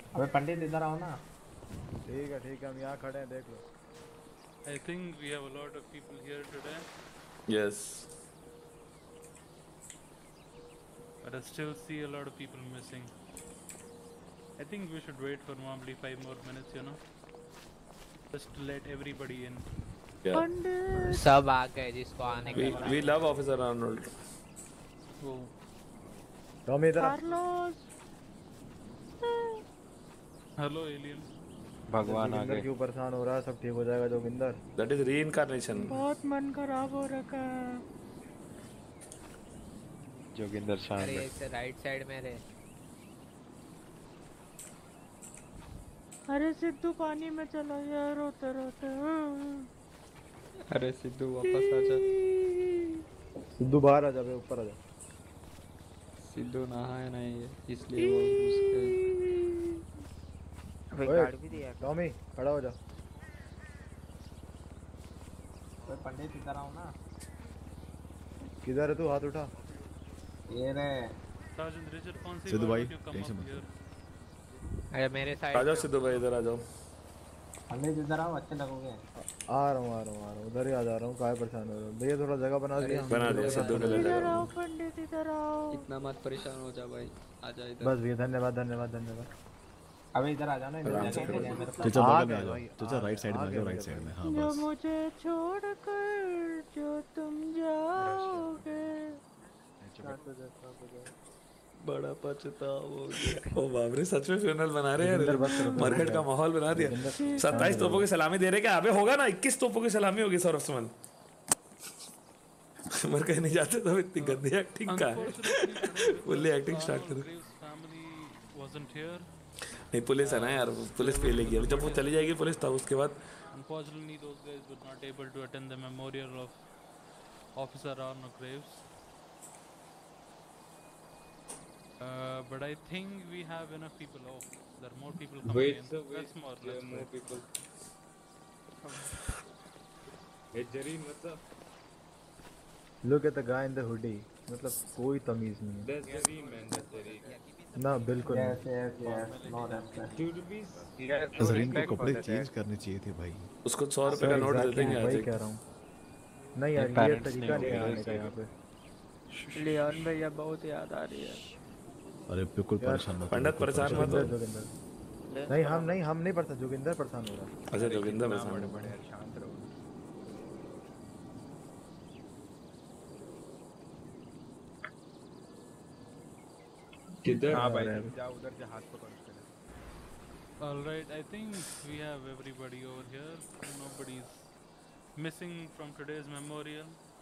अबे पंडित इधर आओ ना। ठीक है हम यहाँ खड़े हैं, देख लो। I think we have a lot of people here today, Yes. but I still see a lot of people missing. I think we should wait for probably 5 more minutes, just to let everybody in. Yeah. सब आ गए जिसको आने का था। We love Officer Arnold. Oh, Tommy इधर आ। Carlos hello, alien. भगवान आ जोगिंदर गए। क्यों परेशान हो रहा है? सब ठीक हो जाएगा जोगिंदर। That is reincarnation. बहुत मन खराब हो रखा है। जोगिंदर शांत अरे है। इसे राइट साइड में रहे। अरे सिद्धू पानी में चला गया रोते रोते। अरे सिद्धू वापस आ जा। सिद्धू बाहर आ जा, बे ऊपर आ जा। सिद्धू नहाया नहीं है इसलिए वो उसके अबे ओए, कार्ड भी दिया। टॉमी खड़ा हो जा। अबे पंडित इधर आओ ना। किधर है तू? हाथ उठा। ये रे। Sergeant Richard, कौन सी सिद्धू बात भाई, है, you come टेंशन up मत here? अरे मेरे आ साइड जाओ सिद्धू भाई, इधर आ जाओ। पंडित इधर आओ, अच्छे लगोगे। आ रहा हूँ उधर ही आ जा रहा हूँ। काहे परेशान हो रहे हो भैया? थोड़ा जगह बना दिया। बना दिया सिद्धू के लिए इधर जगह। आओ पंडित इधर आओ। इतना मत परेशान हो जा भाई, आ जा इधर। बस भैया, धन्यवाद धन्यवाद धन्यवाद। अबे इधर आ जाओ ना, इधर आराम से जगह करो। है मेरे पास। चाचा आ बगल में आ गए जाओ। भाई, चाचा आ राइट साइड में गए, आ जाओ, आ राइट गए साइड में। भाई। हाँ जो बस। मुझे छोड़कर जो तुम जाओगे। बड़ा पछताओगे। ओ बाप रे, सच में फ्यूनरल बना रहे हैं जोगिंदर यार। बस करो, मरकट का माहौल बना दिया। जोगिंदर 27 तोपों की सलामी दे रहे क्या? अबे होगा ना, 21 तोपों की सलामी होगी सौरभ सुमन। मर कहीं नहीं जाते तो इतनी गंदी एक्टिंग का है। फुल्ली एक्टिंग स्टार्ट करो। Graves' family wasn't here. नहीं पुलिस है ना यार, पुलिस पे लेगी। जब वो चली जाएगी पुलिस तब उसके बाद। Unfortunately, those guys were not able to attend the memorial of Officer Arno Graves. But I think we have enough people. Oh, there are more people coming Wait, in. sir, wait. That's more. There are That's more great. people. Hey Jareen, what's up? Look at the guy in the hoodie. मतलब कोई तमीज नहीं है That's Jareen, man. That's Jareen. ना, बिल्कुल yes नहीं। Yes yes, no respect. 2 rupees. Jareen को कपड़े चेंज करने चाहिए थे भाई। उसको 100 रुपए का नोट दे देंगे आज वही एक। कह रहा हूँ। नहीं यार, ये Parents तरीका नहीं नहीं है होगा आने का यहाँ पे। लियोन भैया बहुत याद आ रही है। अरे बिल्कुल परेशान मत हो। पंडित परेशान मत हो। जोगिंदर नहीं, हम नहीं परेशान। जोगिंदर परेशान हो रहा है। अच्छा जोगिंदर परेशान बड़े है। बड़े यार, शांत रहो। किधर? हाँ भाई, जाओ उधर से हाथ पकड़ के। All right, I think we have everybody over here. Nobody's missing from today's memorial.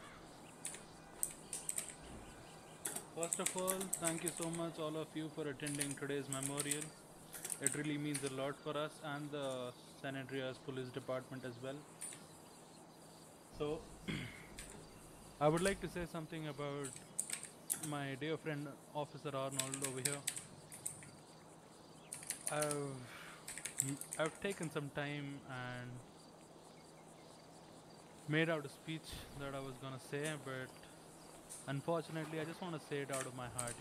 First of all, thank you so much all of you for attending today's memorial. It really means a lot for us and the San Andreas Police Department as well. So, I would like to say something about my dear friend Officer Arnold over here. I've taken some time and made out a speech that I was gonna say, but unfortunately I just want to say it out of my heart,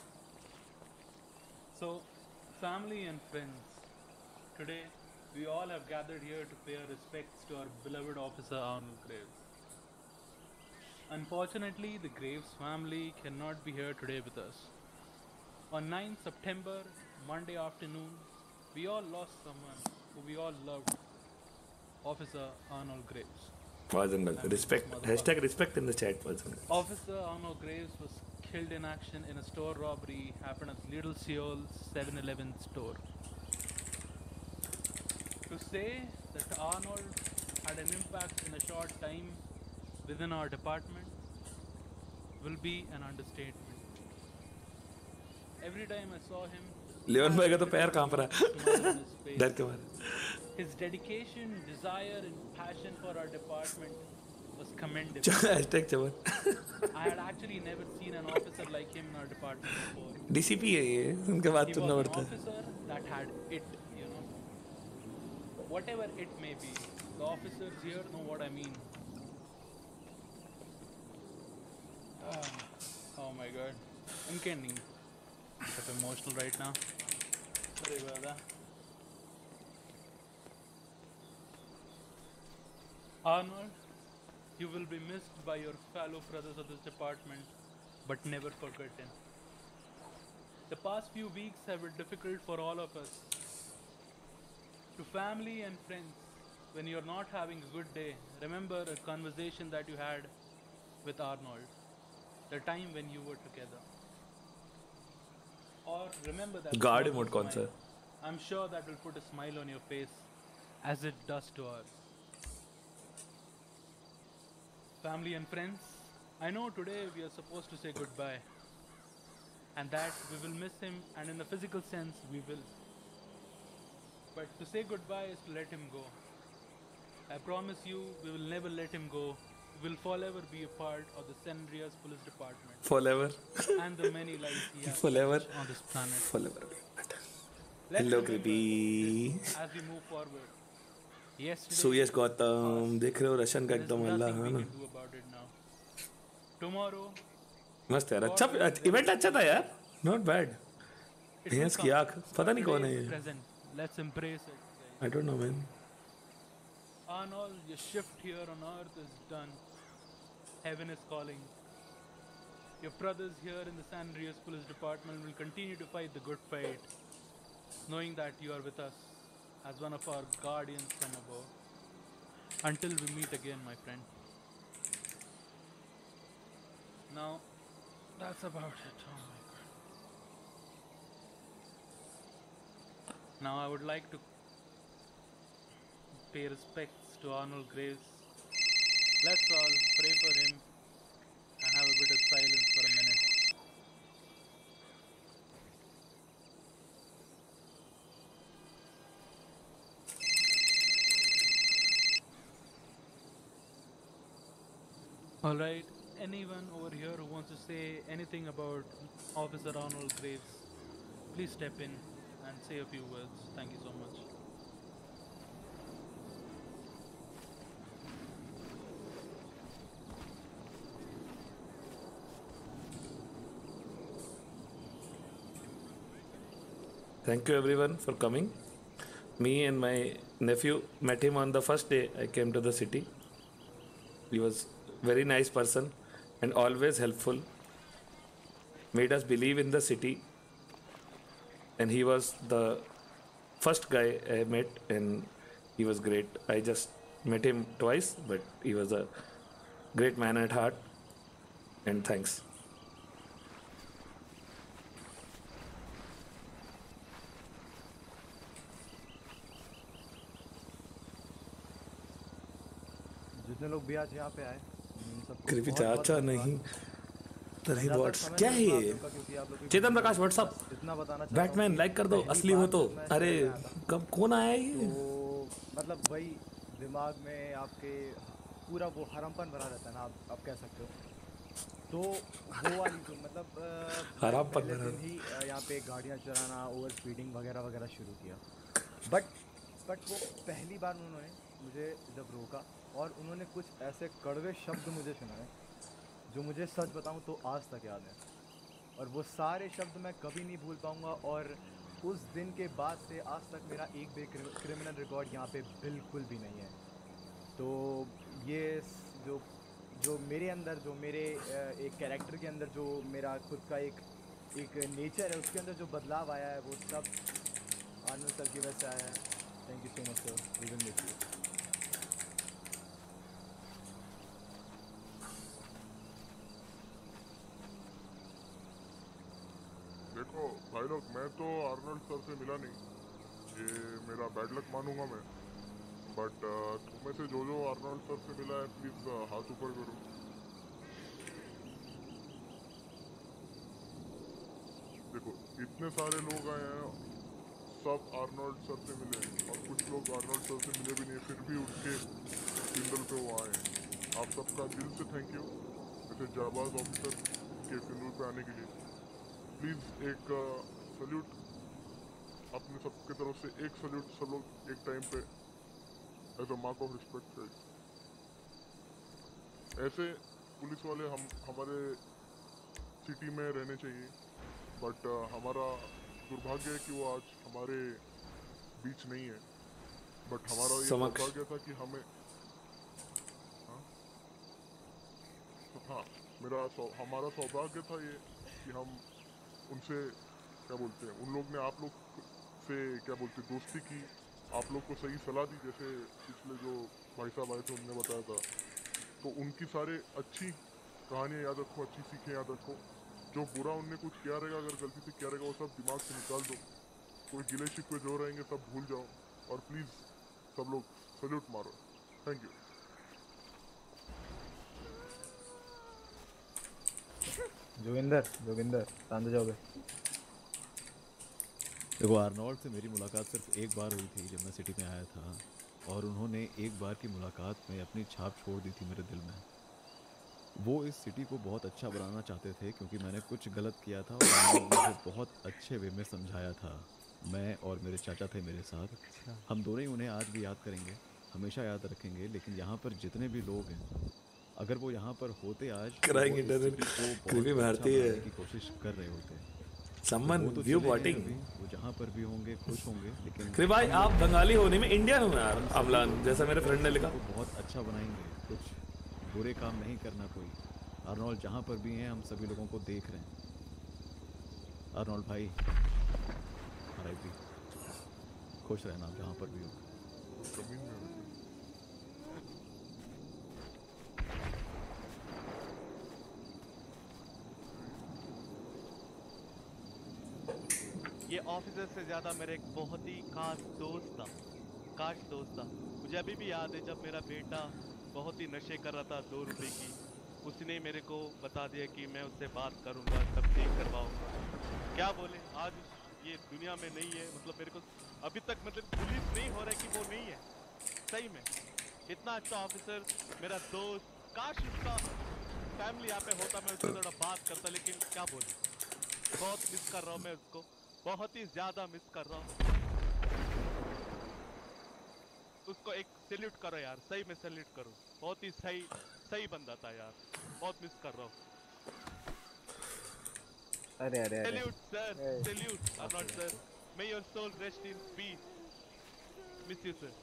So, family and friends, today we all have gathered here to pay our respects to our beloved Officer Arnold Graves. Unfortunately, the Graves family cannot be here today with us. On 9th September, Monday afternoon, we all lost someone who we all loved, Officer Arnold Graves. Respect. Hashtag respect in the chat. Officer Arnold Graves was killed in action in a store robbery happened at Little Seoul 7-Eleven store. To say that Arnold had an impact in a short time within our department will be an understatement. Every time I saw him, Leon भाई का तो पैर कांप रहा है डर के मारे। His dedication, desire, and passion for our department was commendable. Hashtag Chaman. I had actually never seen an officer like him in our department before. DCP है ये, उनके बात He सुनना was an पड़ता है। officer that had it, Whatever it may be, the officers here know what I mean. Oh my god, I'm getting emotional right now. अरे वादा Arnold, you will be missed by your fellow brothers of this department, but never forgotten. The past few weeks have been difficult for all of us. To family and friends, when you're not having a good day, remember a conversation that you had with Arnold, the time when you were together. Or remember that Guard smile. mode कौन सा है? I'm sure that will put a smile on your face, as it does to ours. Family and friends, I know today we are supposed to say goodbye, and that we will miss him, and in a physical sense we will. But to say goodbye is to let him go. I promise you, we will never let him go. We will forever be a part of the San Andreas Police Department Forever. and the many lives he has Forever. touched on this planet. Forever. Let's Hello, remember creepy. this as we move forward. Yesterday, सुयश गौतम देख रहे हो Russian का there is एकदम अल्लाह nothing है we ना can do about it now. Tomorrow, मस्त यार अच्छा इवेंट अच्छा था यार नॉट बैड it will भैंस की come. आँख पता नहीं कौन है Today is ये present. Let's embrace it. guys. I don't know man Arnold, your shift here on Earth is done. Heaven is calling. Your brothers here in the San Andreas Police Department will continue to fight the good fight, knowing that you are with us as one of our guardians from above. Until we meet again, my friend. Now, that's about it. Oh my God. Now I would like to pay respects to Arnold Graves. Let's all pray for him and have a bit of silence for a minute. Alright, anyone over here who wants to say anything about Officer Arnold Graves, please step in and say a few words. Thank you so much. Thank you everyone for coming. Me and my nephew met him on the first day I came to the city. He was very nice person and always helpful. Made us believe in the city. And he was the first guy I met and he was great. I just met him twice, but he was a great man at heart. And thanks. जितने लोग भी आज यहाँ पे आए उन सबको कृपी बहुत-बहुत चाचा धन्यवाद। नहीं तरही ज़्यादा व्हाट्स समय क्या नहीं है लूँगा ये आप लोग का, क्योंकि आप लोग की चेतन प्रकाश व्हाट्सअप इतना बताना चाहता हूँ बैटमैन कि लाइक कर दो पहली असली हो बार तो जब मैं अरे चले आया था, कब कौन आया ये तो मतलब वही दिमाग में आपके पूरा वो हरमपन भरा रहता है ना, आप कह सकते हो। तो वो वाली जो मतलब हरामपन पहले भरा। दिन ही यहाँ पे गाड़ियाँ चलाना, ओवर स्पीडिंग वगैरह वगैरह शुरू किया। बट वो पहली बार उन्होंने मुझे जब रोका और उन्होंने कुछ ऐसे कड़वे शब्द मुझे सुनाए जो मुझे सच बताऊँ तो आज तक याद है, और वो सारे शब्द मैं कभी नहीं भूल पाऊँगा। और उस दिन के बाद से आज तक मेरा एक भी क्रिमिनल रिकॉर्ड यहाँ पे बिल्कुल भी नहीं है। तो ये जो मेरे अंदर, जो मेरे एक कैरेक्टर के अंदर जो मेरा खुद का एक नेचर है, उसके अंदर जो बदलाव आया है वो सब आर्नोल्ड सर की वजह से आया है। Thank you so much sir, we will miss you. देखो भाई लोग, मैं तो आर्नोल्ड सर से मिला नहीं, ये मेरा बैड लक मानूंगा मैं। बट तुम में से जो आर्नोल्ड सर से मिला है प्लीज हाथ ऊपर करो। देखो इतने सारे लोग आए हैं, सब आर्नोल्ड सर से मिले हैं, और कुछ लोग आर्नोल्ड सर से मिले भी नहीं, फिर भी उनके फ्यूनरल पे वो आए हैं। आप सबका दिल से थैंक यू ऐसे जाबाज ऑफिसर के फ्यूनरल पे आने के लिए। प्लीज़ एक सल्यूट अपने सबके तरफ से, एक सल्यूट सब लोग एक टाइम पे as a mark of respect. ऐसे पुलिस वाले हमारे सिटी में रहने चाहिए, बट हमारा दुर्भाग्य है कि वो आज हमारे बीच नहीं है, बट हमारा ये समक्ष। सौभाग्य था कि हमें हाँ हमारा सौभाग्य था ये कि हम उनसे क्या बोलते हैं, उन लोग ने आप लोग से क्या बोलते हैं दोस्ती की, आप लोग को सही सलाह दी, जैसे पिछले जो भाई साहब आए थे उनने बताया था। तो उनकी सारे अच्छी कहानियाँ याद रखो, अच्छी सीखें याद रखो। जो बुरा उनने कुछ किया रहेगा, अगर गलती से किया रहेगा, वो सब दिमाग से निकाल दो। कोई गिले शिकवे जो रहेंगे सब भूल जाओ, और प्लीज़ सब लोग सल्यूट मारो। Thank you. जोगिंदर शांत जाओ बे। देखो, आर्नोल्ड से मेरी मुलाकात सिर्फ एक बार हुई थी जब मैं सिटी में आया था, और उन्होंने एक बार की मुलाकात में अपनी छाप छोड़ दी थी मेरे दिल में। वो इस सिटी को बहुत अच्छा बनाना चाहते थे क्योंकि मैंने कुछ गलत किया था और उन्होंने मुझे बहुत अच्छे वे में समझाया था। मैं और मेरे चाचा थे मेरे साथ। हम दोनों ही उन्हें आज भी याद करेंगे, हमेशा याद रखेंगे। लेकिन यहाँ पर जितने भी लोग हैं, अगर वो यहाँ पर होते आज तो वो Crying इस internet. सिटी को बहुत क्रीपी अच्छा मारती है। बनाने की कोशिश कर रहे होते। Someone वो तो view चले गए botting. अभी, वो जहाँ पर भी होंगे खुश होंगे। लेकिन अरे भाई आप बंगाली होने में इंडियन हो यार, अमलान जैसा मेरे फ्रेंड ने लिखा। को बहुत अच्छा बनाएंगे, कुछ बुरे काम नहीं करना कोई। आर्नोल्ड जहाँ पर भी हैं हम सभी लोगों को देख रहे हैं। आर्नोल्ड भाई, आरआईपी, खुश रहना आप जहाँ पर भी हो। जमीन में ये ऑफिसर से ज़्यादा मेरा एक बहुत ही खास दोस्त था, मुझे अभी भी याद है जब मेरा बेटा बहुत ही नशे कर रहा था 2 रुपए की, उसने मेरे को बता दिया कि मैं उससे बात करूंगा, सब ठीक करवाऊंगा। क्या बोले, आज ये दुनिया में नहीं है। मतलब मेरे को अभी तक मतलब बिलीव नहीं हो रहा है कि वो नहीं है। सही में इतना अच्छा ऑफिसर, मेरा दोस्त, काश उसका फैमिली यहाँ पे होता, मैं उससे थोड़ा बात करता। लेकिन क्या बोले, बहुत मिस कर रहा हूँ मैं उसको, बहुत ही ज्यादा मिस कर रहा हूँ उसको। एक सैल्यूट करो यार, सही में सैल्यूट करो, बहुत ही सही बंदा था यार, बहुत मिस कर रहा हूँ। अरे salute sir, salute Arnold sir, may your soul rest in peace, miss you sir.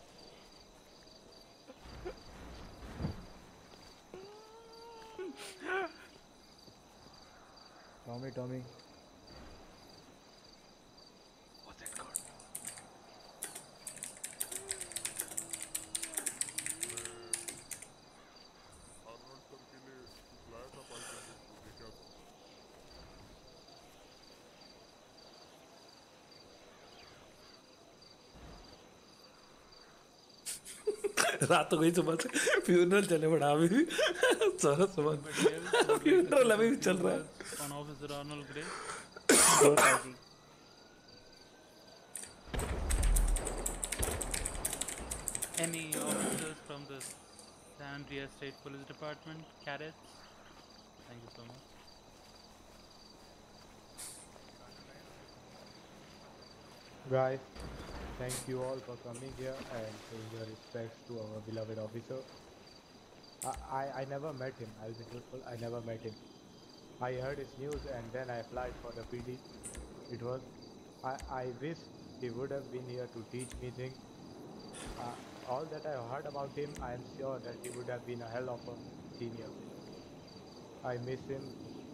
Tommy Arnold sir के लिए कुछ लाया था पार्टी में, तो देखा था। रात हो गई, सुबह से फ्यूनरल चले पड़ा अभी भी। सारा सुबह फ्यूनरल अभी भी चल रहा है। On Officer Arnold Gray. Any officers from the San Andreas State Police Department, cadets? Thank you so much. Guys, thank you all for coming here and paying your respects to our beloved officer. I never met him, I'll be truthful, I never met him. I heard his news and then I applied for the PD. I wish he would have been here to teach me things. All that I heard about him, I am sure that he would have been a hell of a senior. I miss him.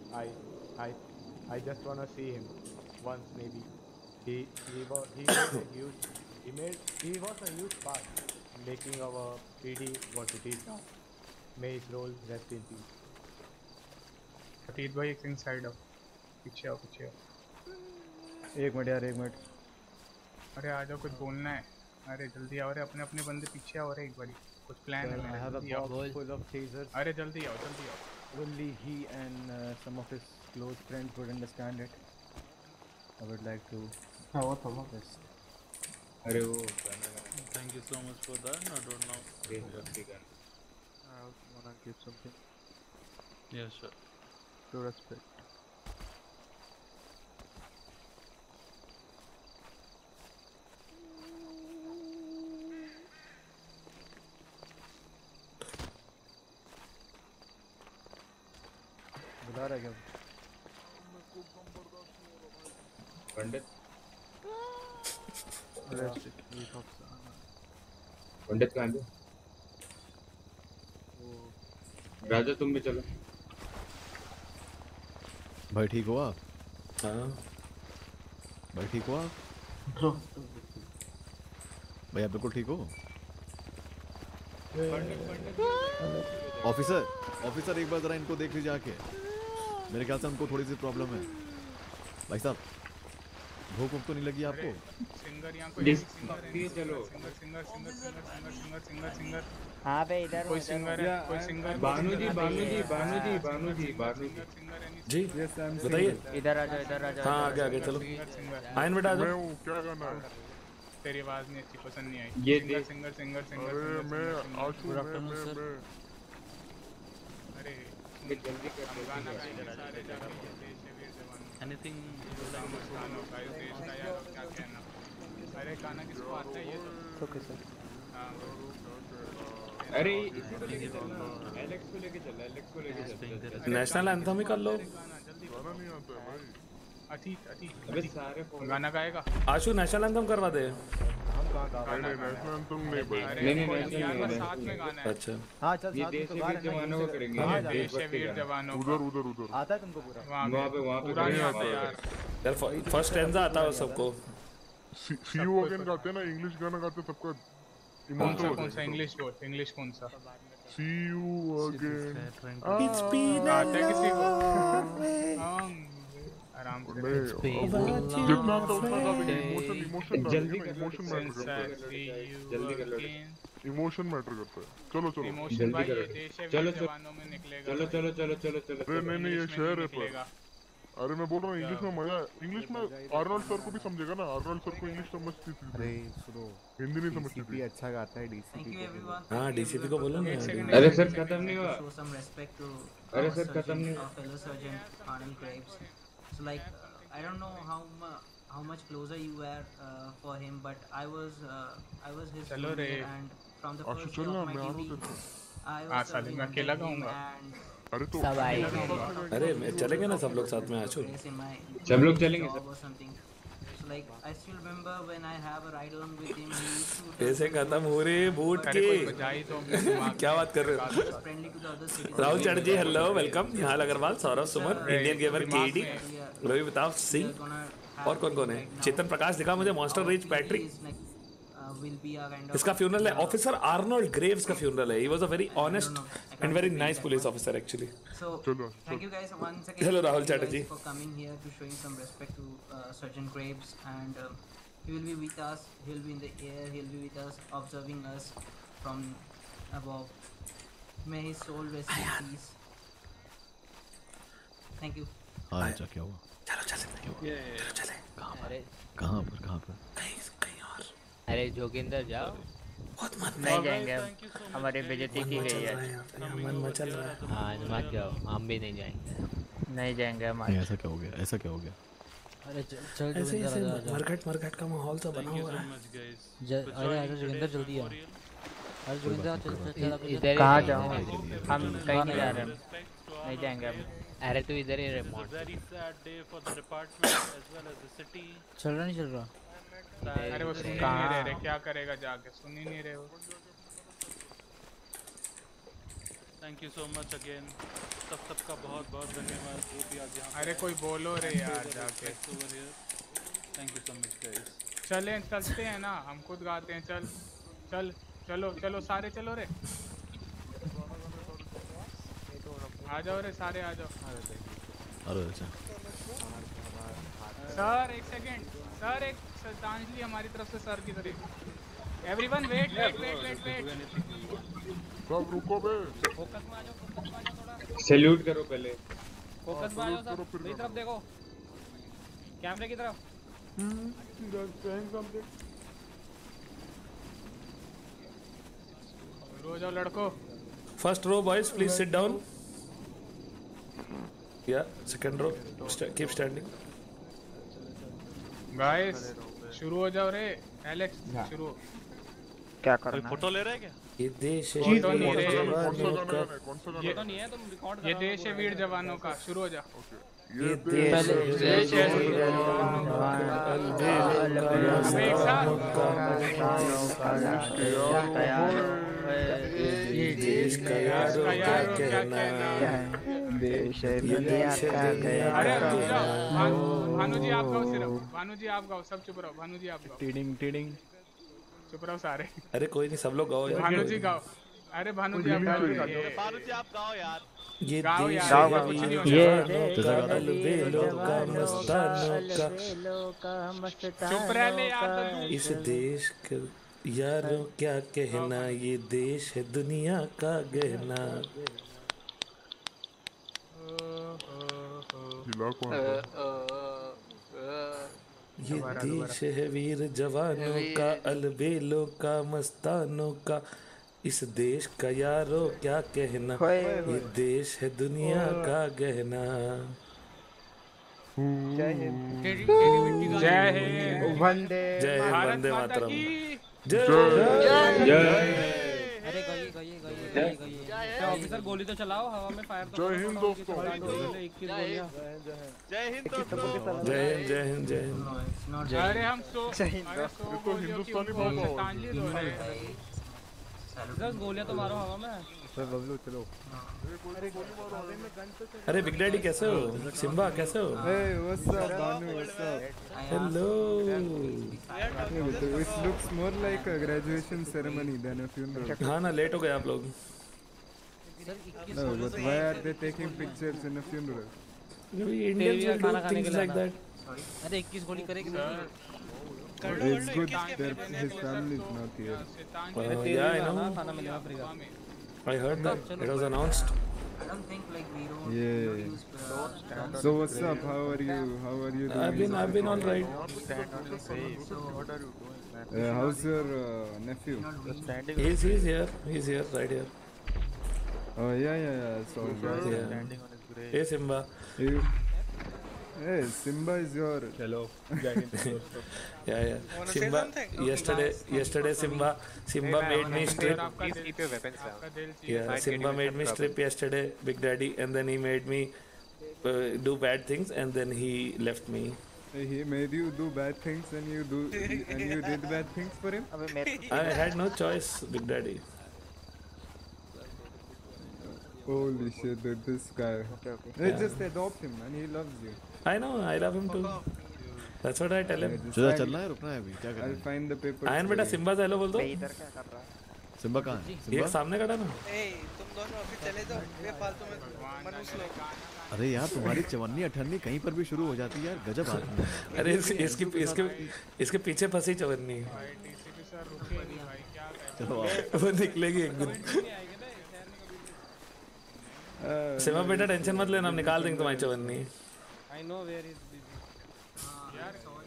I just wanna see him once maybe. He was a huge part in making our PD what it is now. May his role rest in peace. अतीत भाई एक सिंग side आओ, पीछे आओ। एक minute यार, एक minute. अरे आ जाओ, कुछ बोलना है। अरे जल्दी आओ, अरे अपने बंदे पीछे आओ। अरे एक बारी कुछ प्लान है मेरा, जल्दी आओ। full of tasers. अरे जल्दी आओ। Only he and some of his close friends would understand it. I would like to. हाँ वो थोड़ा बस। अरे वो Thank you so much for that. I don't know. I also wanna give something Yeah, sure. to respect. बुला रहा है क्या? मेरे को कम बर्दाश्त नहीं हो रहा भाई। पंडित पंडित कहाँ है? राजा तुम भी चलो। भाई ठीक हो आप? हाँ भाई ठीक हो आप? भैया बिल्कुल ठीक हो? ऑफिसर ऑफिसर एक बार जरा इनको देख लीजिए आके। मेरे ख्याल से उनको थोड़ी सी प्रॉब्लम है। भाई साहब भूख भूख तो नहीं लगी आपको? सिंगर यहाँ कोई सिंगर हाँ भाई इधर कोई सिंगर है कोई सिंगर बानू जी जी बताइए। इधर आ जाओ हाँ आगे आगे चलो। आयन बेटा आ जाओ। क्या करना है? तेरी आवाज नहीं अच्छी पसंद नहीं आई। ये सिंगर अरे मैं आशु मैं अरे जल्दी कर गाना गाएंगे सारे जाके देश वीर जवान। एनीथिंग गानों का इस देश का यार क्या कहना। अरे गाना किसको आता है ये तो ओके सर। हाँ अरे इसी को लेके चलना, एलेक्स को लेके चल। नेशनल एंथम ही कर लो। गाना नहीं आता है भाई। अबे सारे गाना गाएगा। आशु नेशनल एंथम करवा दे। नहीं नेशनल एंथम नहीं भाई। नहीं साथ में गाना है। अच्छा हाँ चल ये देश वीर जवानों को करेंगे। देश वीर जवानों उधर आता है तुमको पूरा? वहाँ पे नहीं आता है यार फर्स्ट स्टैंजा आता है सबको। सी यू अगेन गाते हैं ना, इंग्लिश गाना गाते हैं सबका कौन सा इंग्लिश कौन सा? सी यू अगेन आता है किसी को? आराम से जितना आता उतना गा देंगे। इमोशन जल्दी इमोशन मैटर करता है। चलो इमोशन भाई ये देश है वीर जवानों में निकलेगा। चलो अरे नहीं ये शहर है पर। अरे मैं बोल रहा हूँ इंग्लिश में मजा है। इंग्लिश में आर्नोल्ड सर को भी समझेगा ना। आर्नोल्ड सर को इंग्लिश समझती थी। अरे सुनो हिंदी नहीं समझती थी। अच्छा गाता है डीसीपी को। हाँ डीसीपी को बोलो ना। अरे सर खत्म नहीं हुआ। अरे सर खत्म नहीं हुआ। So like I don't know how much closer you were for him, but I was his junior and from the first day of my duty I was serving under him and अरे तो सब आएंगे। अरे चलेंगे ना सब लोग साथ में आशु। सब लोग चलेंगे sir. So like I still remember when I have a ride along with him, he used to पैसे खत्म हो रहे बूट के। क्या बात कर रहे हो? friendly to the other citizens. Rahul Chatterjee hello welcome. Nihal Agarwal, Saurabh Suman, Indian gamer KD, Ravi Pratap Singh और कौन है? चेतन प्रकाश दिखा मुझे। Monster rich Patrick. Will be a kind of इसका फ्यूनरल है ऑफिसर आर्नोल्ड ग्रेव्स का फ्यूनरल है। He was a very honest and very nice police officer actually. So thank you guys once again. Hello, Rahul thank you guys Chatterjee. for coming here to showing some respect to Sergeant Graves, and he will be with us. He'll be in the air. He'll be with us, observing us from above. May his soul rest in peace. Thank you. हाँ अच्छा क्या हुआ? चलो चले कहाँ पर कहीं और। अरे जोगिंदर जाओ। बहुत मत नहीं जाएंगे हमारी बेइज्जती की गई है। मन मचल रहा है। हाँ मत जाओ हम भी नहीं जाएंगे। नहीं जाएंगे हमारे। ऐसा क्या हो गया? अरे चल ऐसे मरघट का माहौल तो बना हुआ है। अरे जोगिंदर जल्दी आ। अरे जोगिंदर चल कहाँ जाऊँ? हम कहीं नहीं जा रहे। नहीं जाएंगे हम। अरे तू इधर ही रह। चल रहा अरे वो सुन ही नहीं रहे। क्या करेगा जाके? सुन ही नहीं रहे वो। Thank you so much again. सबका बहुत धन्यवाद जो भी आज यहाँ। अरे कोई बोलो रे यार जाके। Thank you so much guys. चलते हैं ना, हम खुद गाते हैं। चलो सारे चलो रे। आ जाओ रे सारे आ जाओ। अरे अच्छा सर एक सेकंड। सर एक श्रद्धांजलि हमारी तरफ से सर की तरफ। Everyone wait. सब रुको बे। फोकस में आ जाओ थोड़ा। सैल्यूट करो पहले। फोकस में आ जाओ सब। मेरी तरफ देखो, कैमरे की तरफ। रो जाओ लड़को। First row boys please sit down. या second row keep standing. Guys शुरू हो जाओ रे। एलेक्स शुरू। क्या करना? फोटो ले रहे हैं क्या? ये देश है फोटो नहीं रे। कौन सा गाना है? ये देश है वीर जवानों का। शुरू हो जा। ये देश देश का यारो क्या कहना, देश है दुनिया का गया। भानु जी आप गाओ, सिर्फ भानु जी आप गाओ, सब चुप रहो। भानु जी आप गाओ, टीडिंग टीडिंग चुप रहो सारे। अरे कोई नहीं, सब लोग गाओ यार। भानु जी गाओ, अरे भानु जी आप गाओ, भानु जी आप गाओ यार। ये गाओ देश यार, है कुछ नहीं वीर होता। जवानों का, अलबेलों का, मस्तानों का, चुप रह ले यार। इस देश के यारों क्या कहना, ये देश है दुनिया का गहना। हिला कौन था? ये देश है वीर जवानों का, अलबेलों का, मस्तानों का, इस देश का यारों क्या कहना, ये देश है दुनिया का गहना। जय हिंद, जय हिंद, वंदे जय हिंद, वंदे मातरम, जय अरे गई गई गई गई गई। ऑफिसर गोली तो चलाओ, हवा में फायर तो जय हिंद दोस्तों। 21 गोलियां। जय हिंद दोस्तों। जय हिंद, जय हिंद, जय हिंद। अरे हम तो हिंदुस्तानी श्रद्धांजलि दो रहे हैं। बस गोलियां तो मारो हवा में। बबलू चलो। अरे बिग डैडी कैसे हो? सिम्बा कैसे हो? Hey, what's up, Banu? What's up? Hello. It looks more like a graduation ceremony than a funeral. हाँ ना, लेट हो गए आप लोग। No, but why are they taking pictures in a funeral? Indians will do things like that. अरे 21 गोली करेगी। It's good that his family is not here. Yeah, I know. I heard that. It was announced. I don't think like we don't Yeah. use So what's up? How are you? How are you doing? I've been all right. How's your nephew? He's here. He's here, right here. Oh yeah. So Yeah. Hey Simba. Hey, Simba is your hello. Yeah. Simba. Yesterday Simba made me strip. Yeah, Simba made me strip yesterday, Big Daddy, and then he made me do bad things, and then he left me. He made you do bad things, and you did bad things for him. I had no choice, Big Daddy. Holy shit, this guy. Yeah. Just adopt him, and he loves you. I know, I love him too. That's what I tell him. चलना है, रुकना है अभी, क्या करना है? I'll find the paper. Ayan बेटा Simba से हेलो बोल दो। सिम्बा कहाँ है? एक सामने खड़ा ना। तुम दोनों अभी चले जाओ, बेफालतू में मनुष्य लोग। अरे यार तुम्हारी चवन्नी अठन्नी कहीं पर भी शुरू हो जाती है यार, गजब आदमी है। अरे इसके पीछे फंसी चवन्नी। चलो वो निकलेगी एक दिन। सिम्बा बेटा टेंशन मत लेना, हम निकाल देंगे तुम्हारी चवन्नी। I know where is busy. यार